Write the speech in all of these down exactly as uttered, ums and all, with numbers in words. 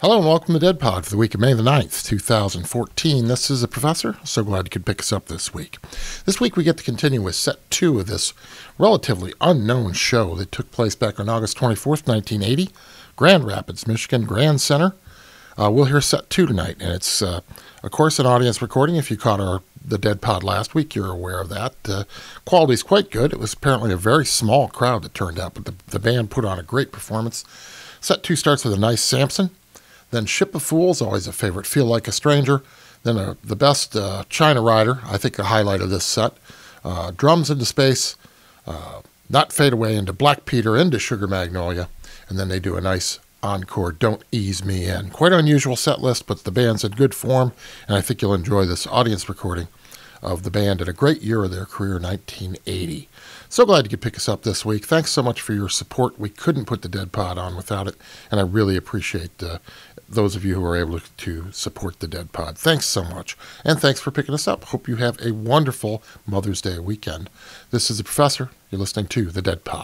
Hello and welcome to Dead Pod for the week of May the ninth, two thousand fourteen. This is the Professor. So glad you could pick us up this week. This week we get to continue with set two of this relatively unknown show that took place back on August twenty-fourth, nineteen eighty, Grand Rapids, Michigan, Grand Center. Uh, we'll hear set two tonight, and it's, uh, of course, an audience recording. If you caught our the Dead Pod last week, you're aware of that. Uh, quality's quite good. It was apparently a very small crowd that turned out, but the, the band put on a great performance. Set two starts with a nice Samson. Then Ship of Fools, always a favorite, Feel Like a Stranger. Then uh, the best uh, China Rider, I think the highlight of this set. Uh, Drums into Space, uh, Not Fade Away into Black Peter, into Sugar Magnolia. And then they do a nice encore, Don't Ease Me In. Quite unusual set list, but the band's in good form, and I think you'll enjoy this audience recording of the band at a great year of their career, nineteen eighty. So glad you could pick us up this week. Thanks so much for your support. We couldn't put the Dead Pod on without it, and I really appreciate uh, those of you who are able to support the Dead Pod. Thanks so much, and thanks for picking us up. Hope you have a wonderful Mother's Day weekend. This is the Professor. You're listening to the Dead Pod.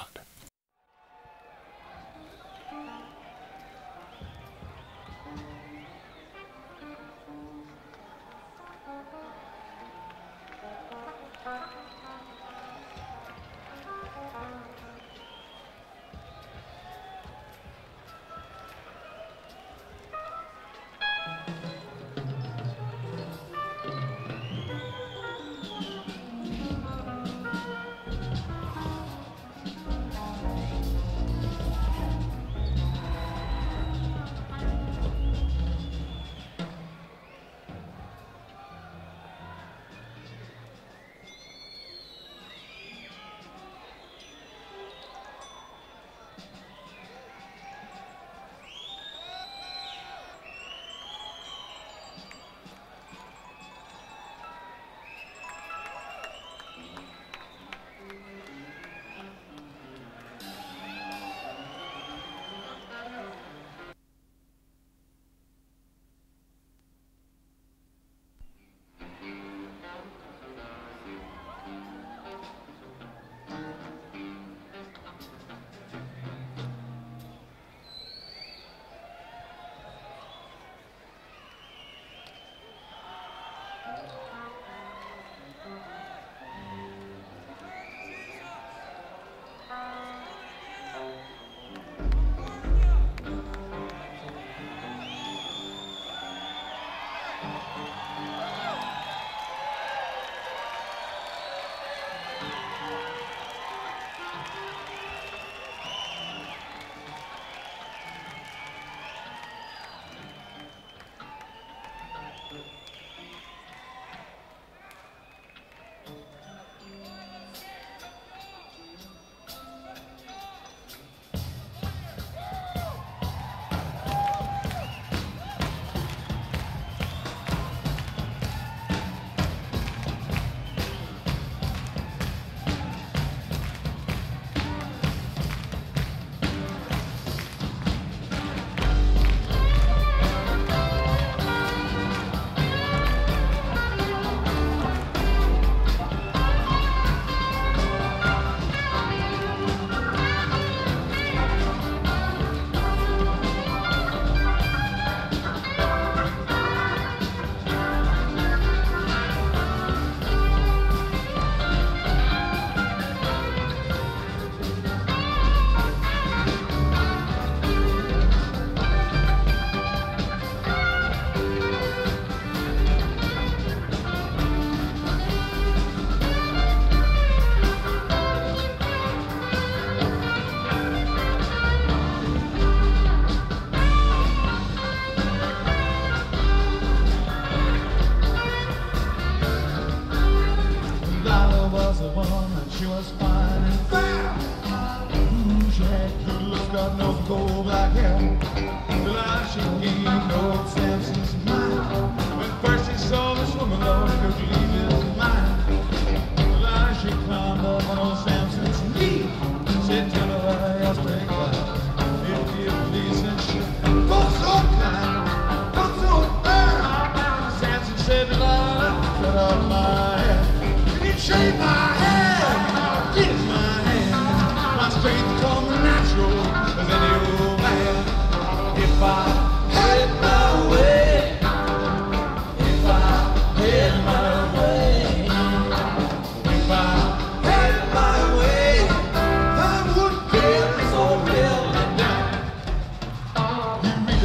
Shake my hand, kiss my hand, my strength come natural as any old man. If I had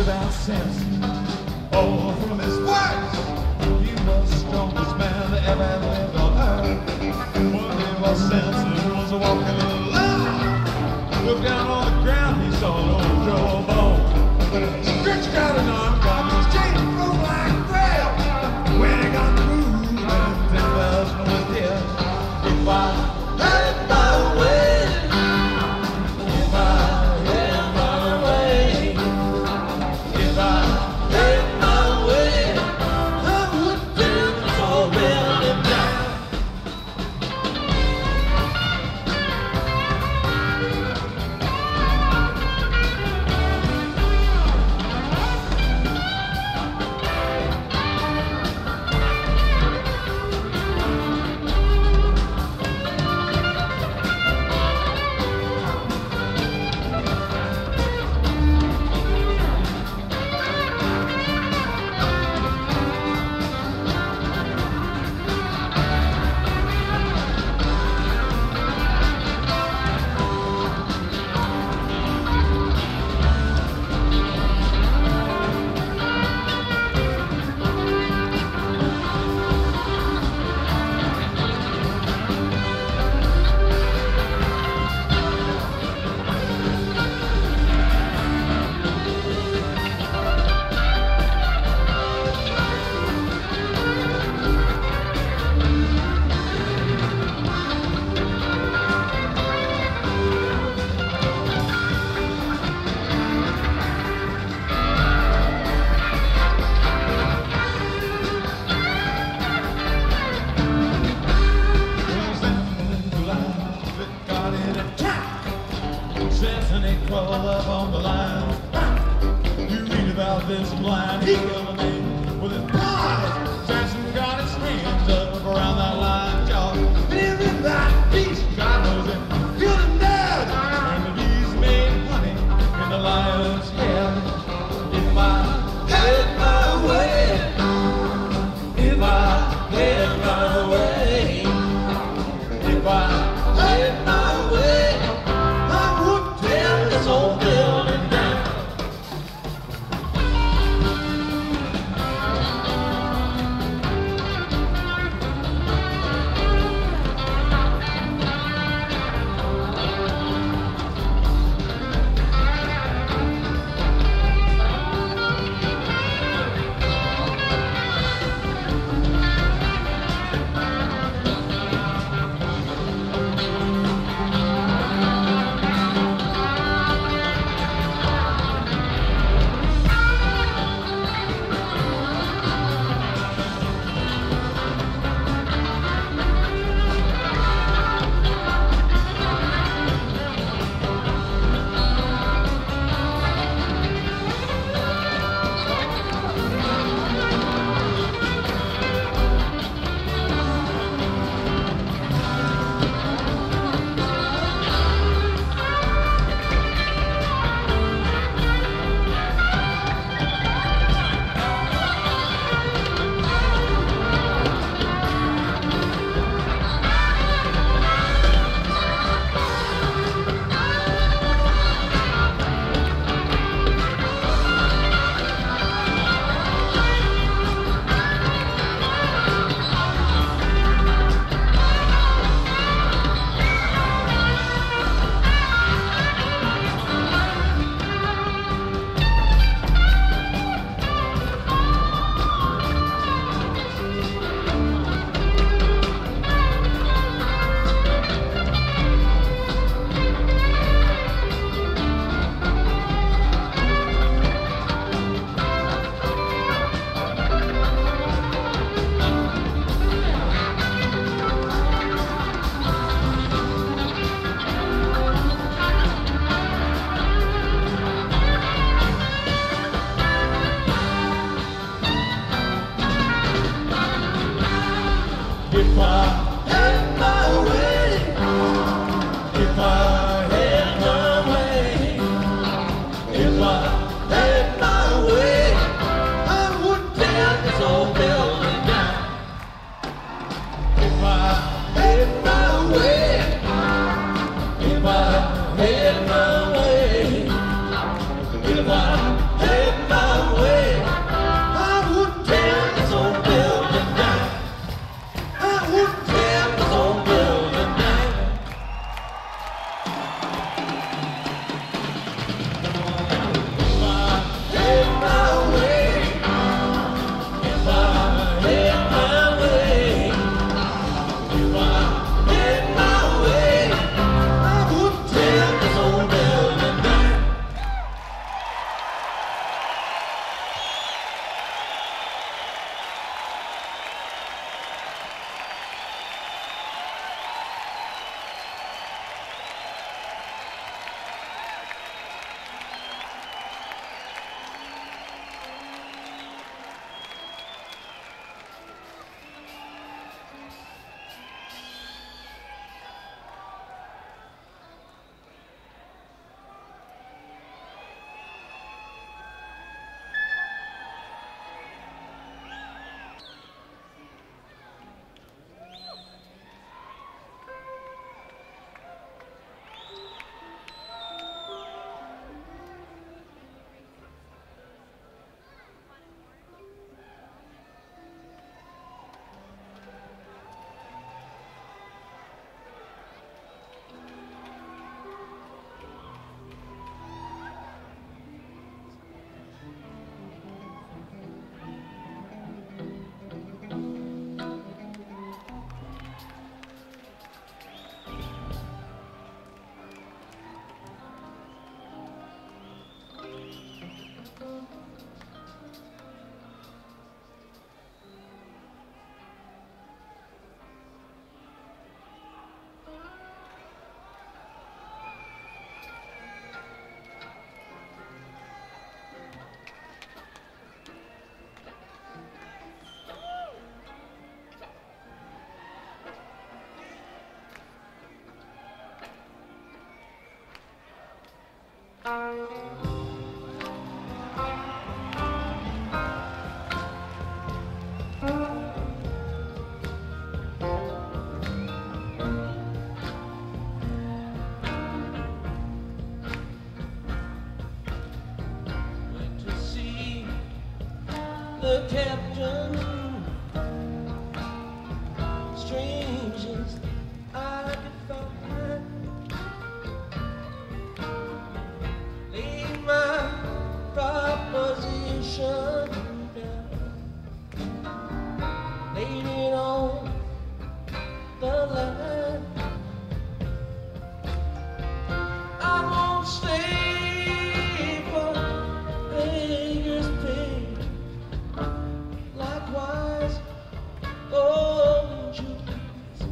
without sense. Oh, from his words, he was the strongest man that ever lived on earth. What he was sensitive was walking alone. Looked down on the ground, he saw an old Joe Bone. Stretched out an arm, got his chain broke like braille. When he got through, then ten thousand was dead. If I had my way, if I had my way, if I had my way, I would dance all round and down. Crawl up on the line. You read about this blind, he killed a man with his paws. Samson got his hands up around that line, jaw. And he ripped that beast, God knows it, killed him dead. And the beast made honey in the lion's head. If I had my way, if I had my way, if I had my way, this old building down. If I had my way, if I had my way, if I had my way, I would tear this old building down. If I had my way, if I had my way, if I had my The captain, strangest I could find, laid my proposition down, laid it on the line. I won't stay for beggars pay. Likewise, oh, you please.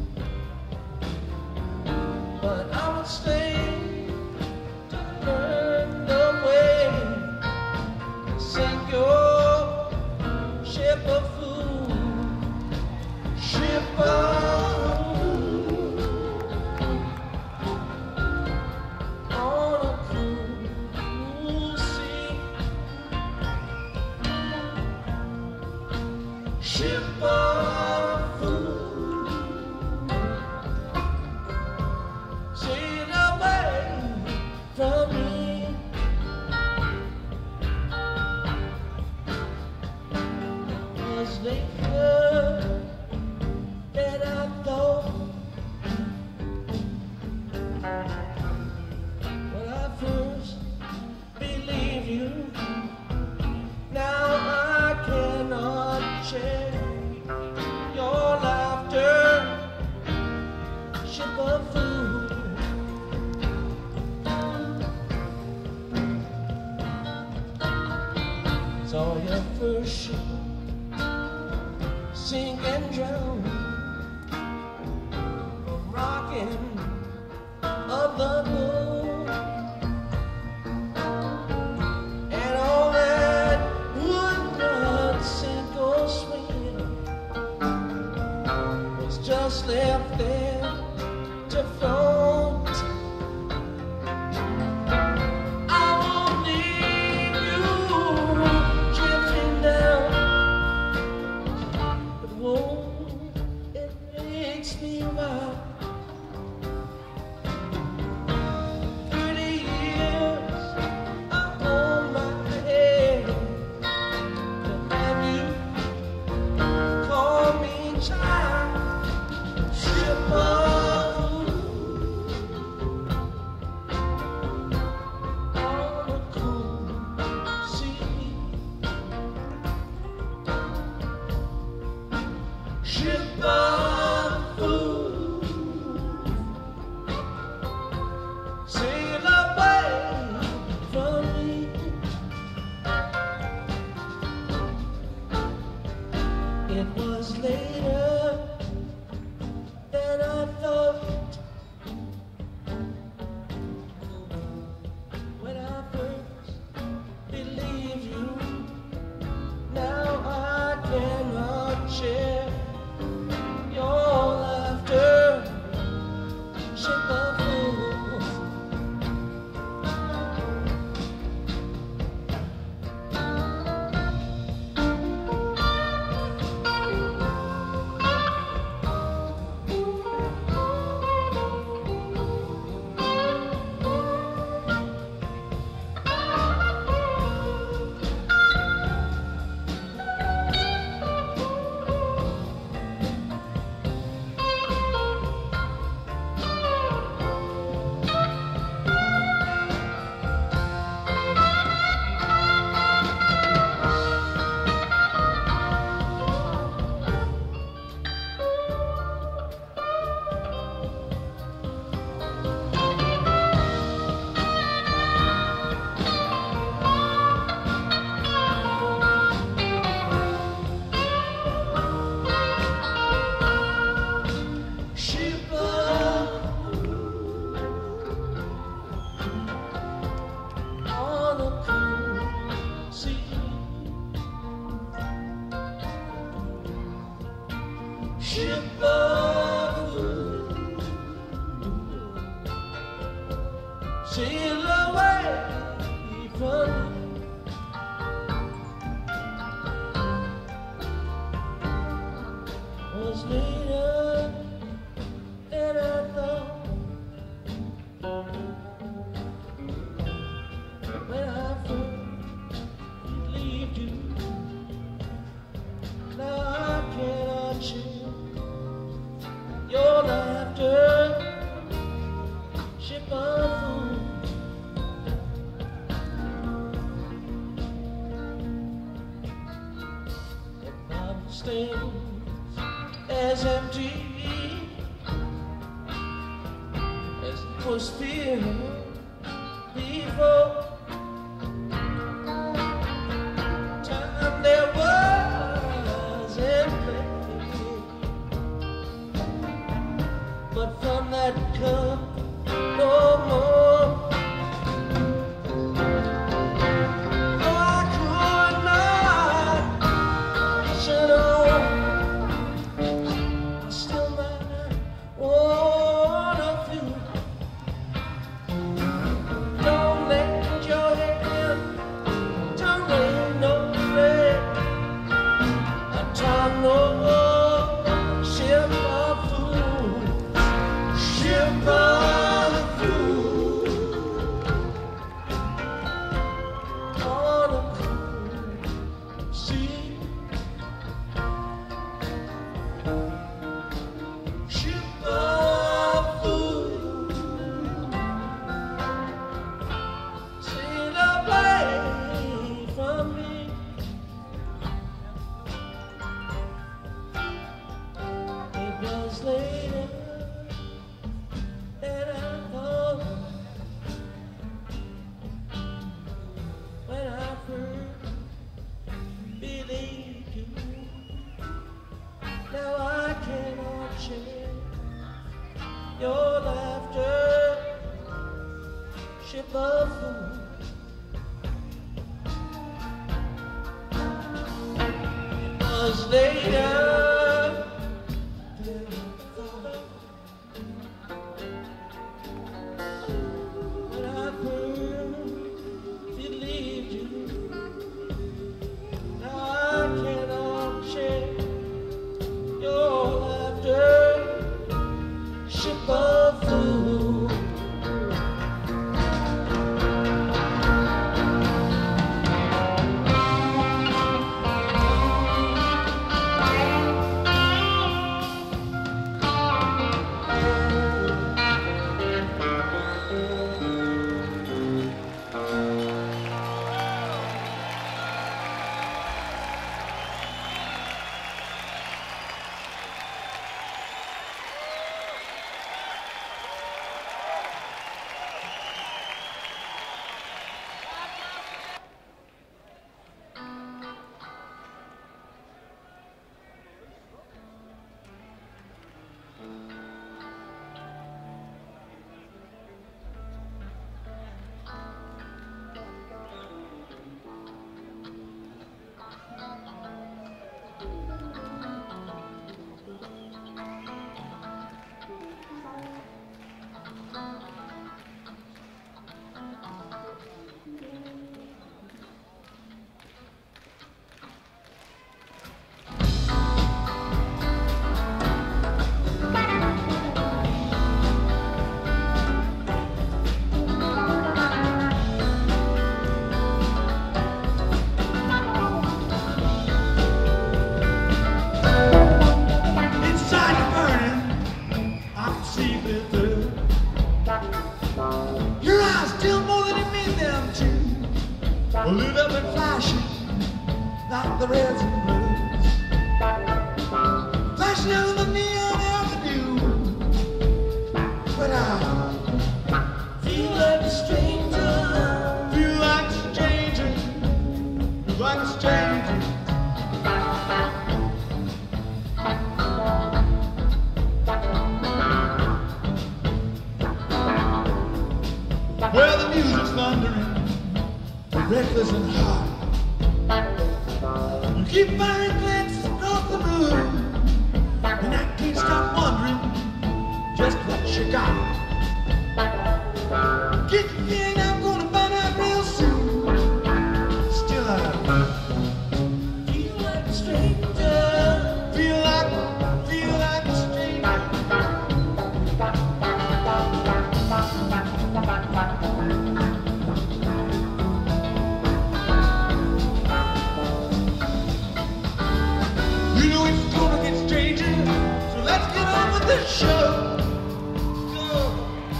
But I would stay to learn the way to sink your ship of food, ship of food, on a cruel sea. Ship of food, sail away from me. Was later than I thought when I first believed you. Now I cannot share your laughter, ship of food. Saw your first ship sink and drown, rocking of the moon, and all that would not sink or swim was just left there to float. I won't leave you drifting down, but whoa, it makes me wild. Thirty years upon my head to have you call me child, ship of food, on a cool sea. Ship of food, sail away from me. It was later than I thought when I first believed you. Now I cannot share your laughter, ship of fools. Ship of food, on a cool sea. Ship of food, sail away later than I thought. When I first believed you, now I cannot change your laughter. Ship of food. Stands as empty as it was fear before. Time there was in play, but from that cup no more. Later than I thought. When I first believed you, now I cannot share your laughter. Ship of food. It was later. Lit up and flashing like the reds and blues, flashing on the neon avenue. But I Feel like a stranger. feel like a stranger, feel like a stranger. Well, the music's thundering, reckless and hot. You keep firing glances across the room, and I can't stop wondering just what you got. Get the feeling I'm gonna find out real soon. Still I Feel like a stranger. feel like, feel like the show. Go.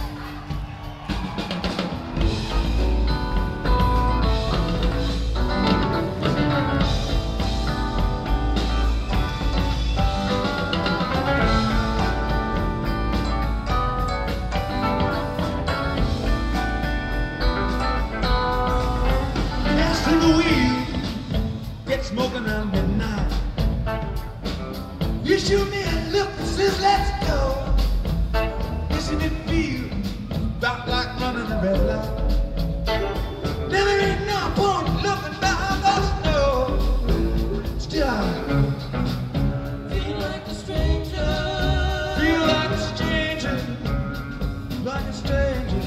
Dance to the wheel, get smoking around midnight. You shoot me a look that says let's go. Isn't it feel about like running a red light? Now there ain't no point looking behind the snow. Still I Feel like a stranger. feel like a stranger, like a stranger.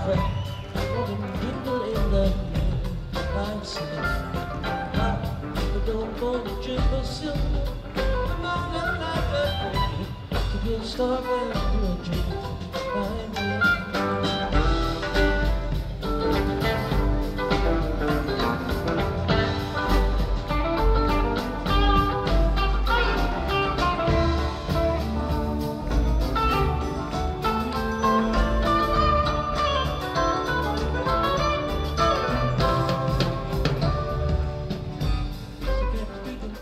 Stop and do a drink behind me.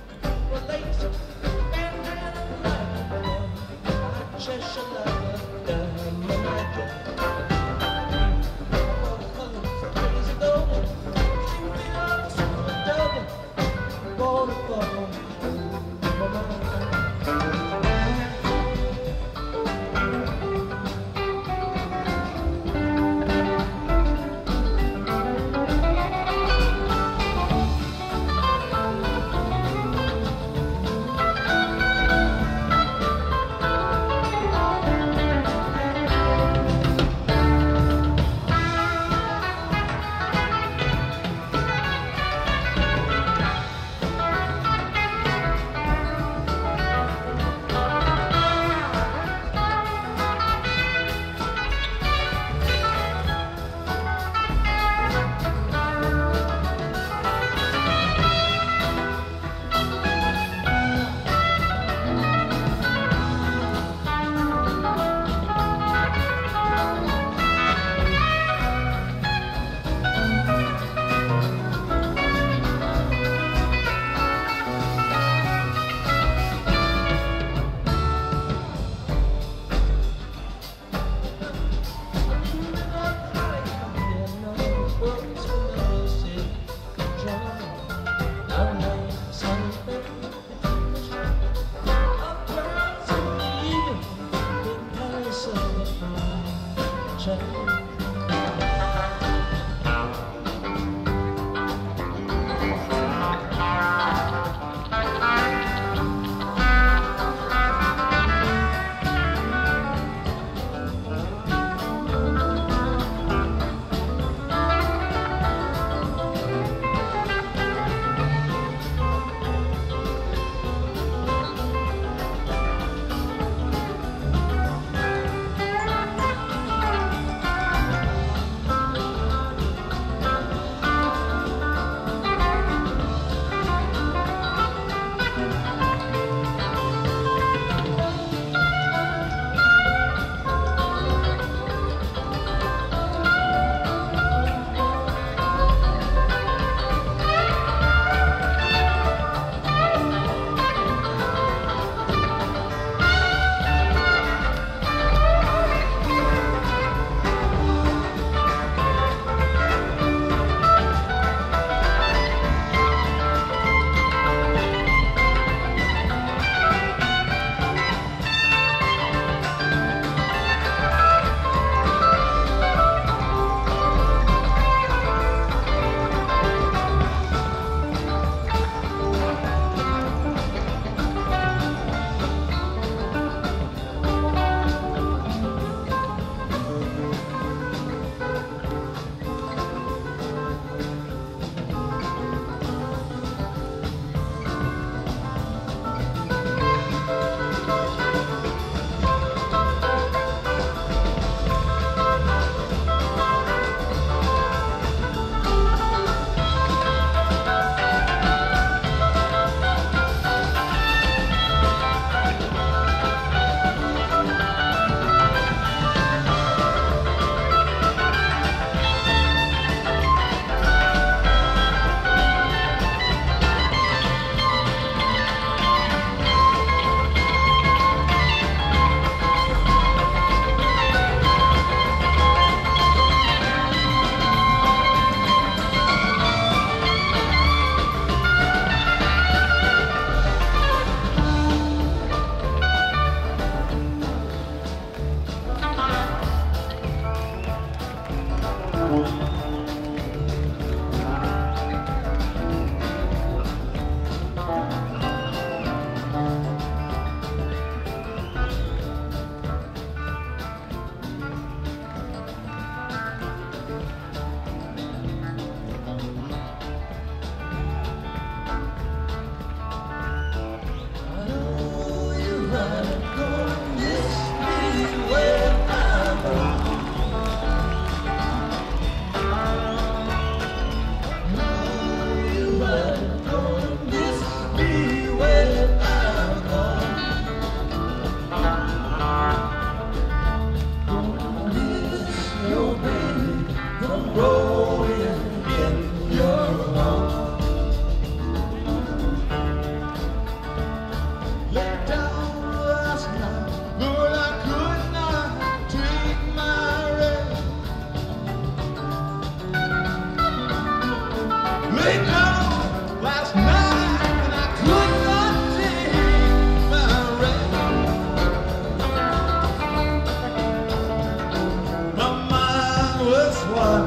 Cheshire lover.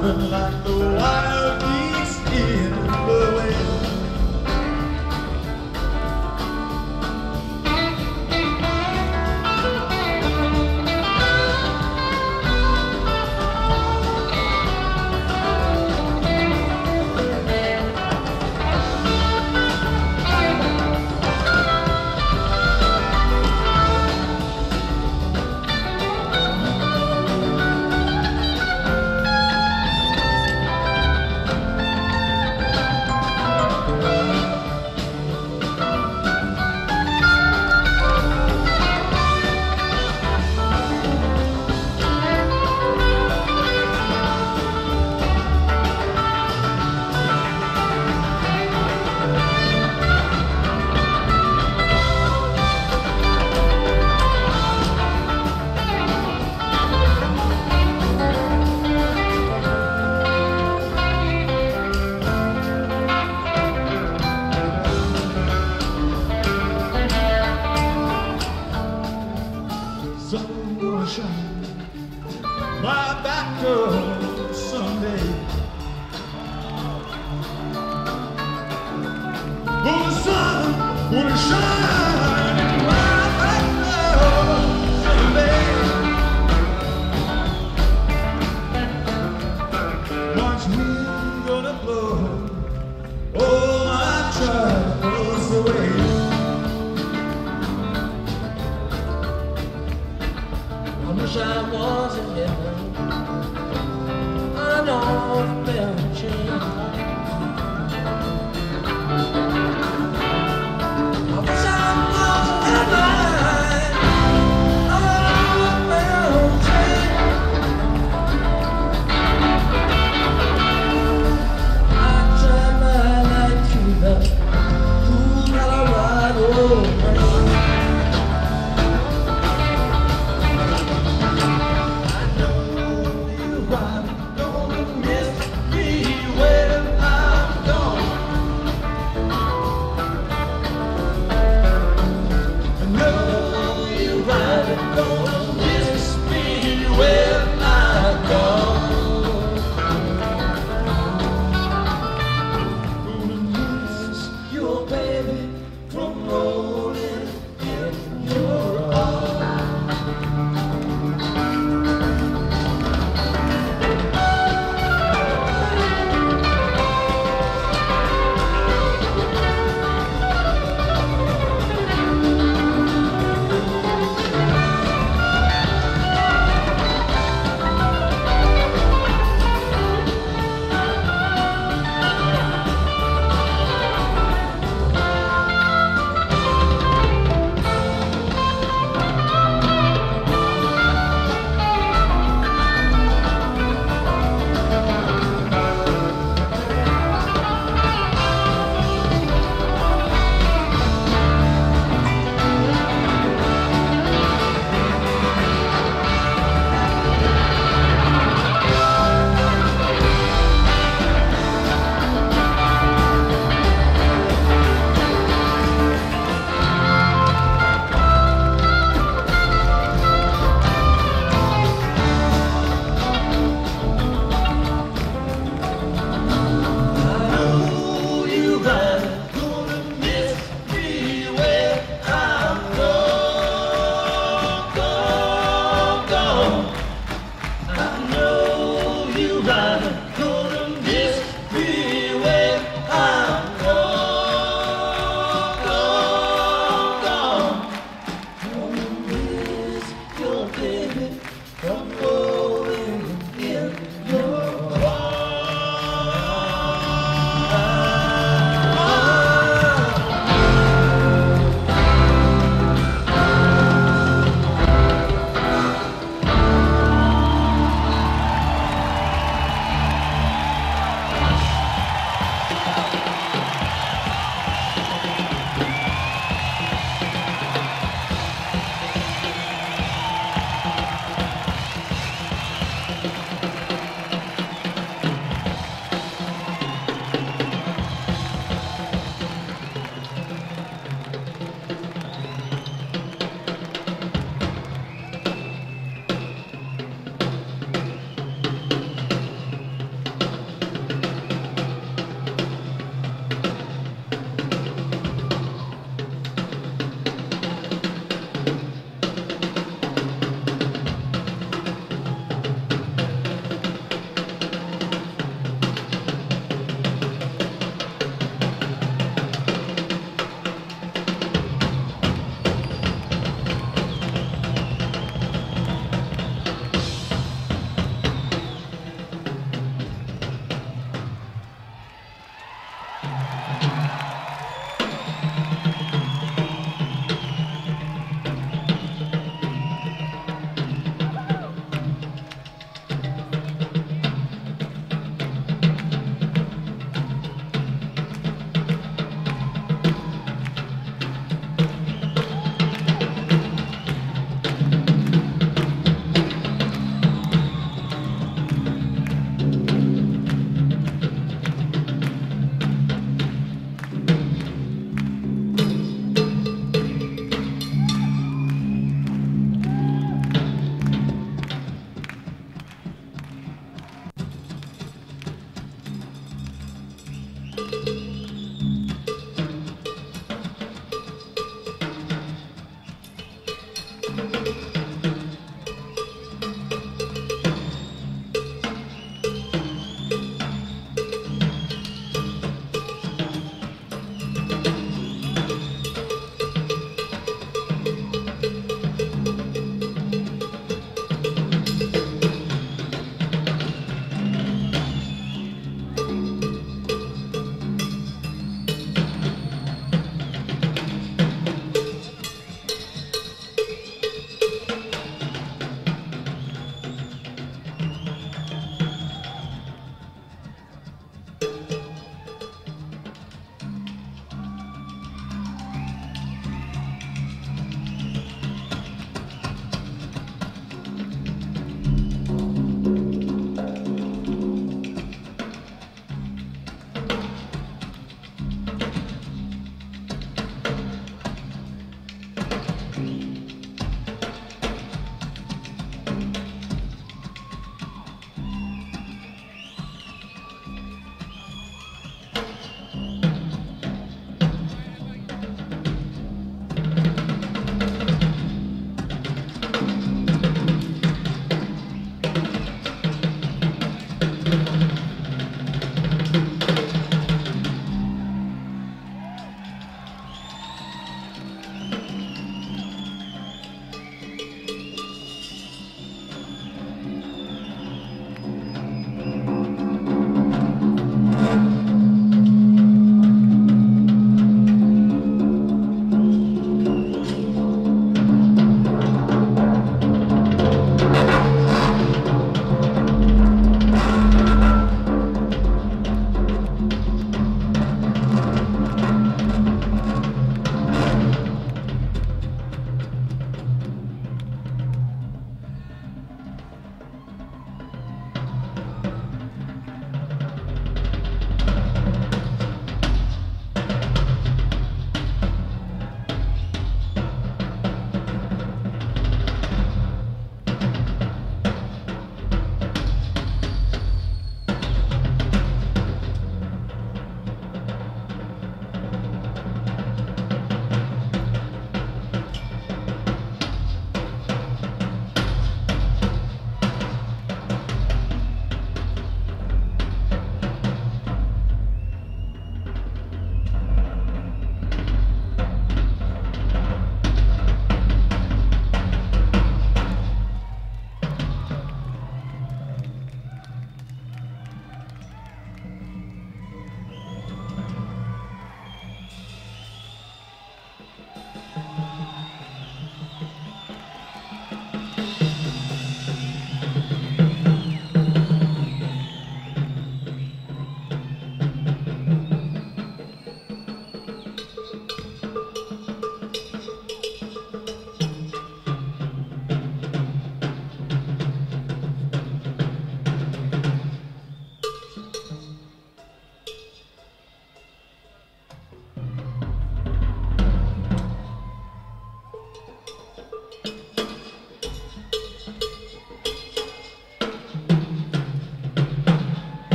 moving like the wild geese in the wind. Sun gonna shine my back door someday. Oh, the sun gonna shine my back door someday. Watch wind gonna blow all my troubles away. I wish I was in heaven on an off-belt train. I wish I was in heaven on an off-belt train. I tried my life through the cool Colorado rain.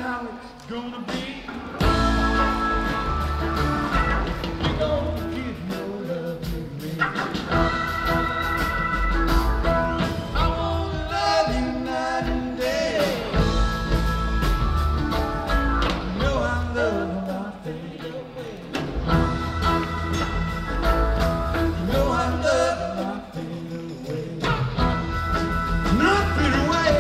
how it's gonna be. You don't give no love to me. I wanna love you night and day. You know I'm loving my fade away. You know I'm loving my fade away. Not fade away.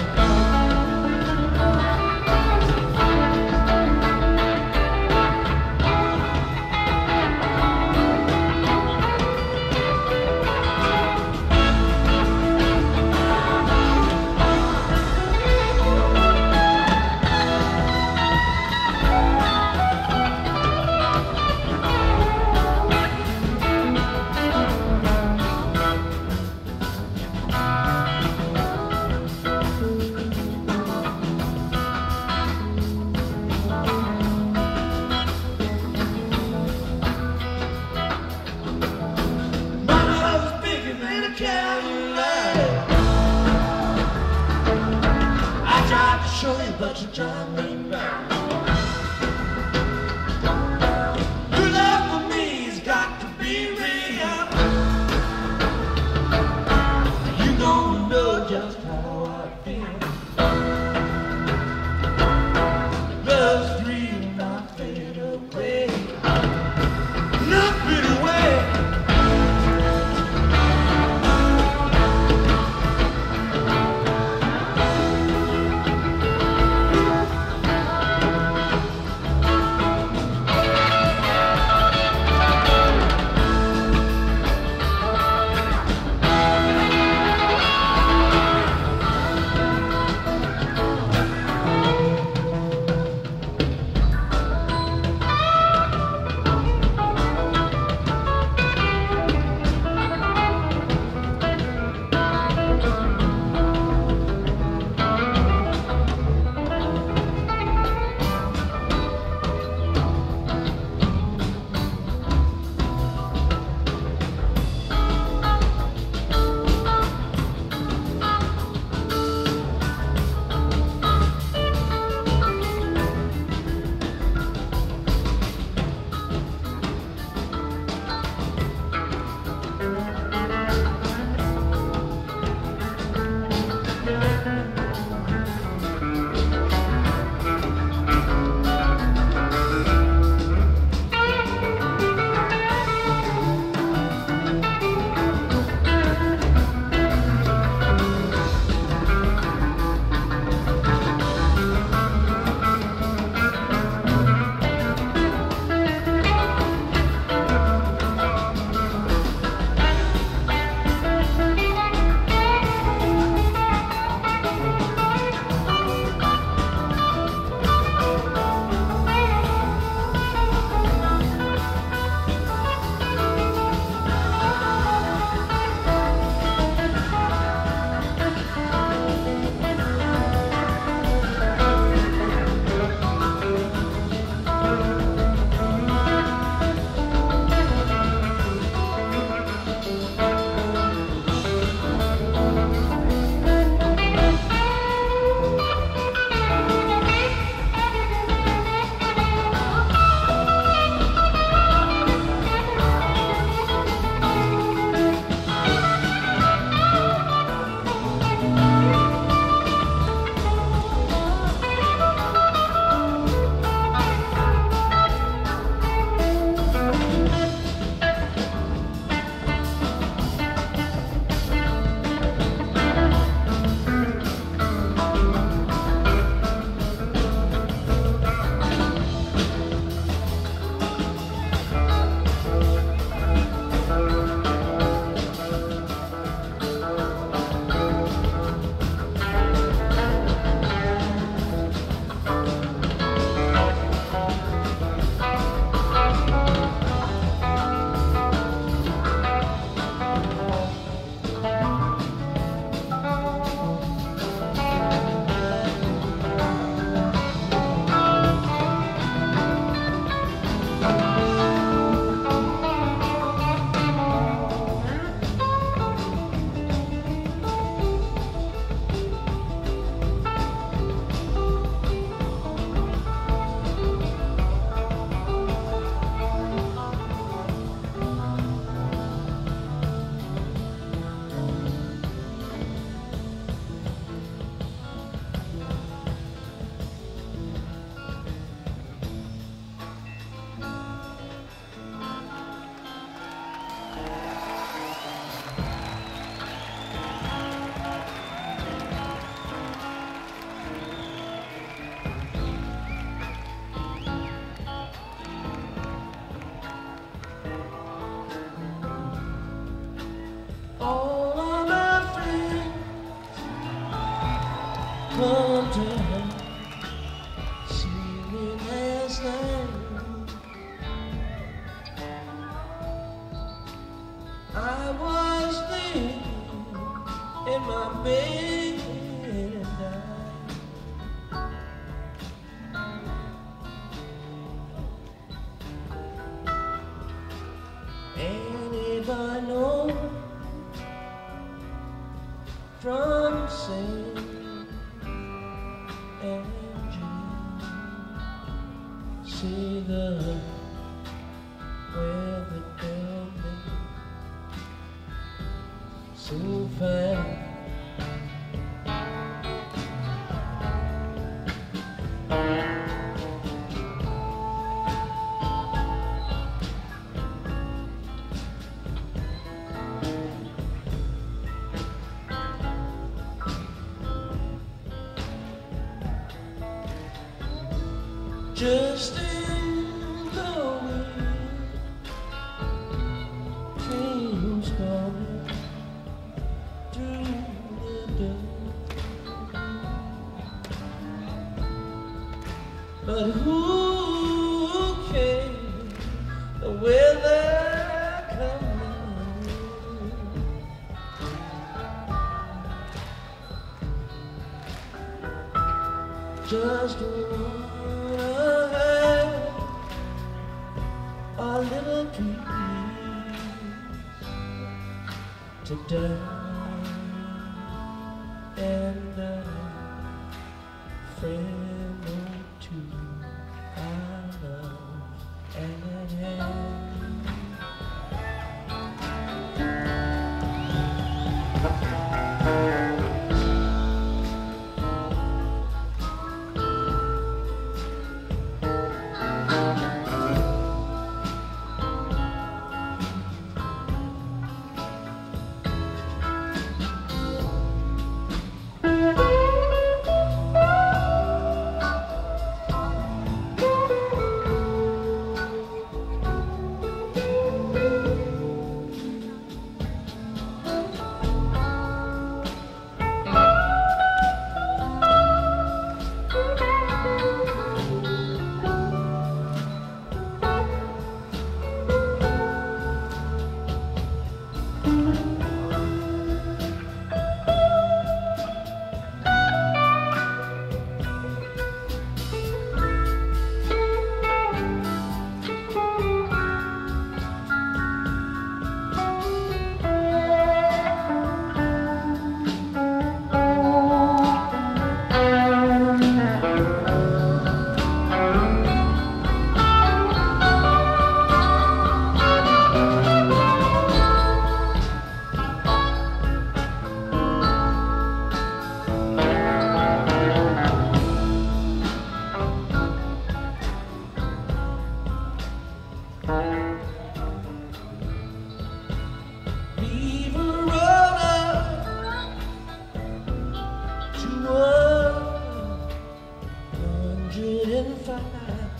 Show you, but you drive me back. Your love for me's got to be real. You don't know just how I feel. Love's real, not fade away. Not fade away. last night I was laying in my bed and died. Anybody know from Saint Andrew, see the weather down there so fine. Just in the wind, dreams coming through the door. But who cares the weather coming? Just wanna have a little peace to die and a friend or two I love and have. Leave a runner to one hundred and five.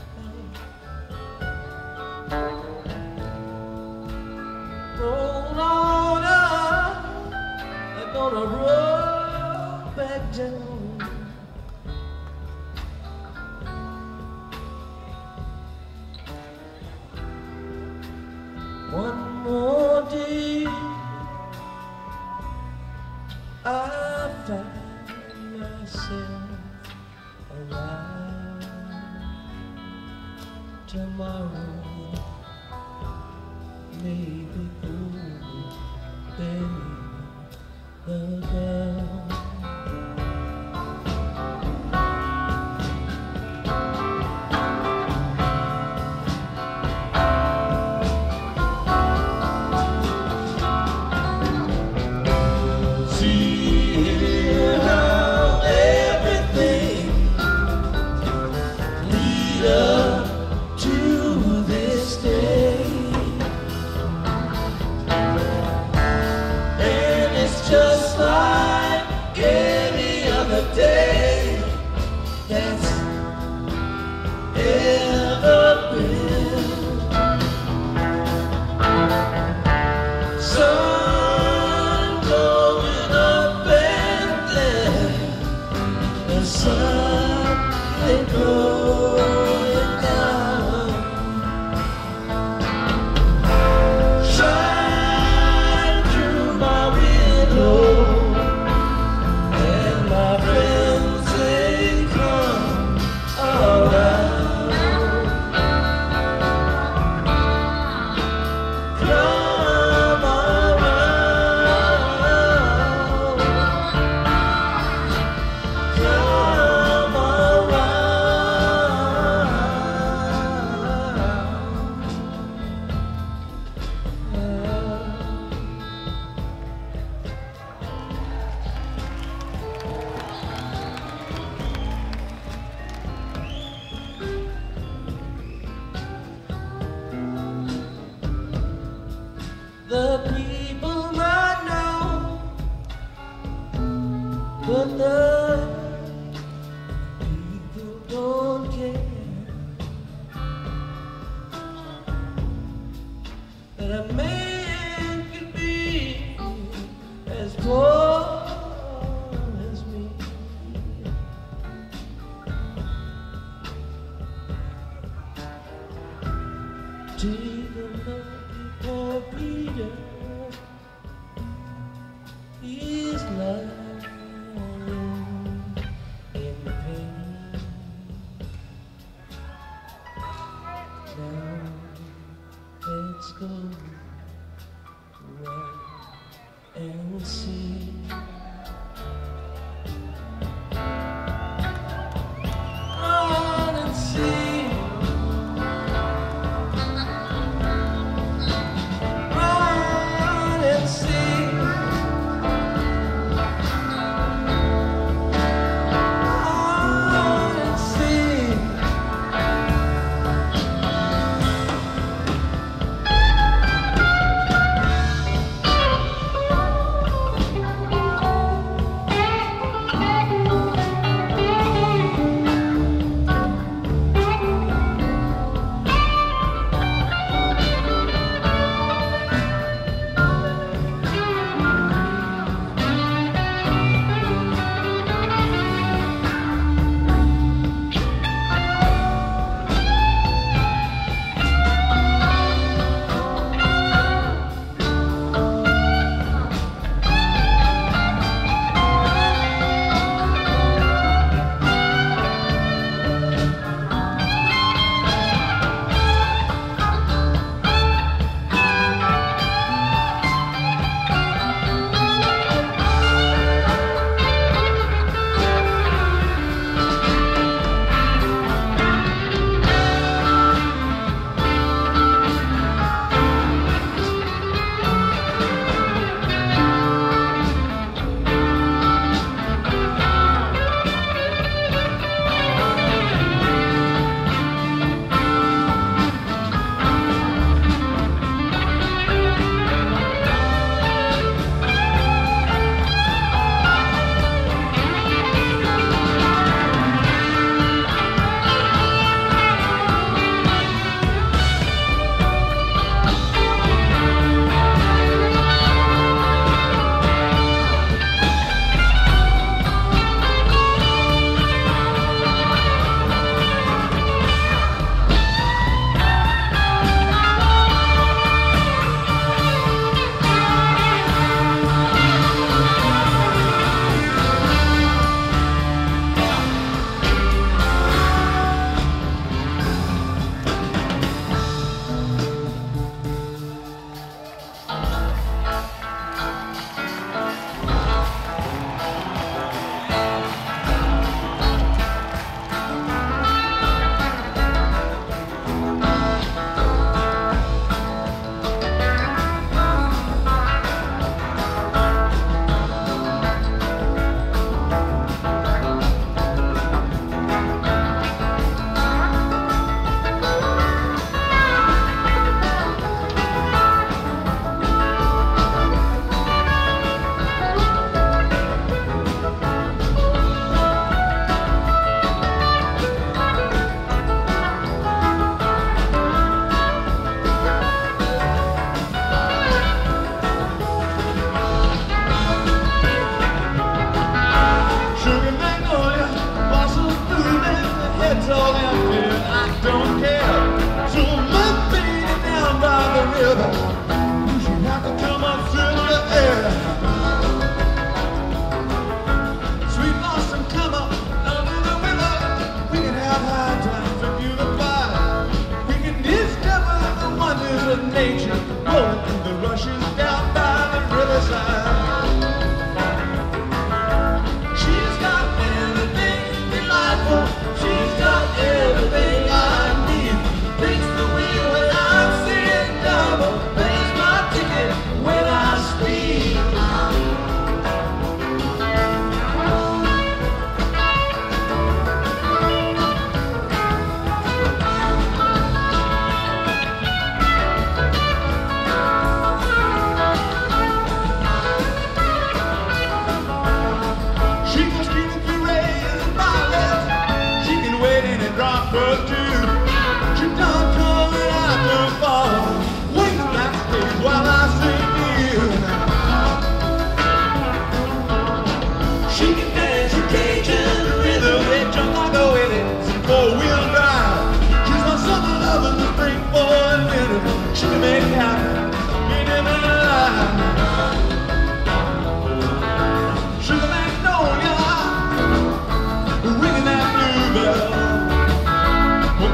Roll on up, I'm gonna roll back down. One more day I find myself alive. Tomorrow maybe go bury the girl. Just like any other day that's ever been. Sun going up and then the sun they glowing that a man could be as poor as me. Take a look at poor Peter. He's lying in pain. Now let's go run and see. Run and see. Run and see. Run and see.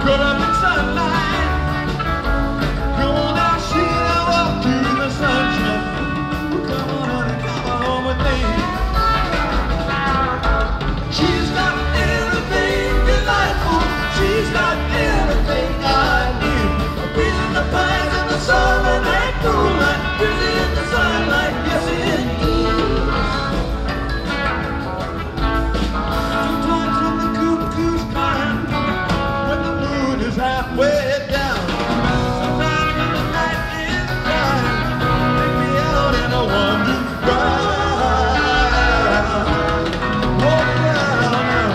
Caught up in sunlight. Come on now, she and walk through the sunshine. Come on, honey, come on home with me. She's got everything delightful. She's got everything I need. Breathing the pines in the summer night moonlight. Breathing in the sunlight, yes indeed. Sometimes when the cuckoo's crying, when the moon is halfway down, sometimes when the night is crying, take me out in a wandering ride. Walk down now.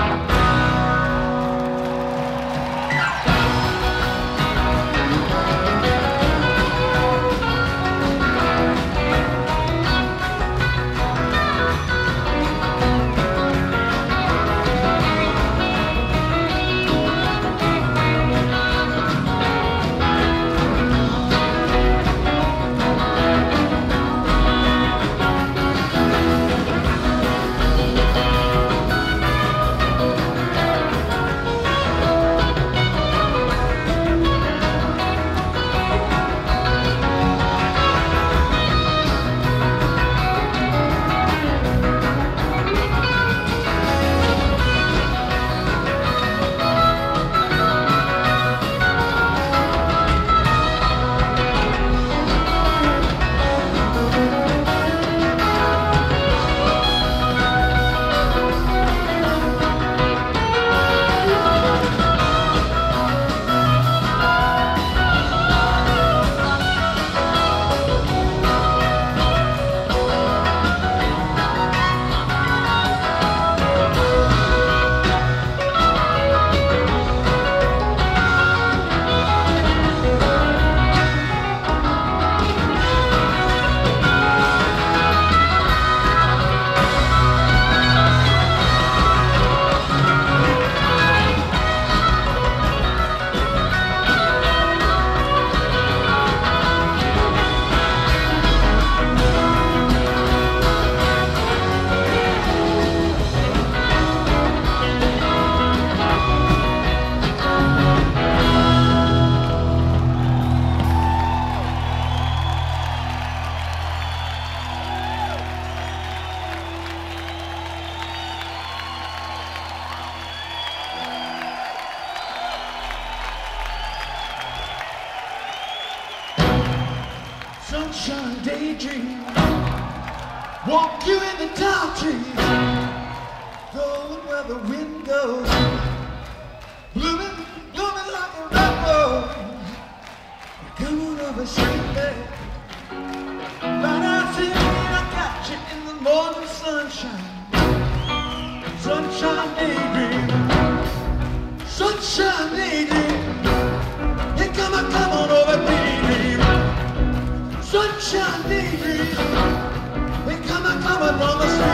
Sunshine daydream, walk you in the tall trees, going where the wind goes, blooming, blooming like a red rose. Come on over, sweet babe, right out here, I got you in the morning sunshine. Sunshine daydream, sunshine daydream. Hey, come on, come on over, daydream. Sunshine daydream. Hey, come on, come on, on the street.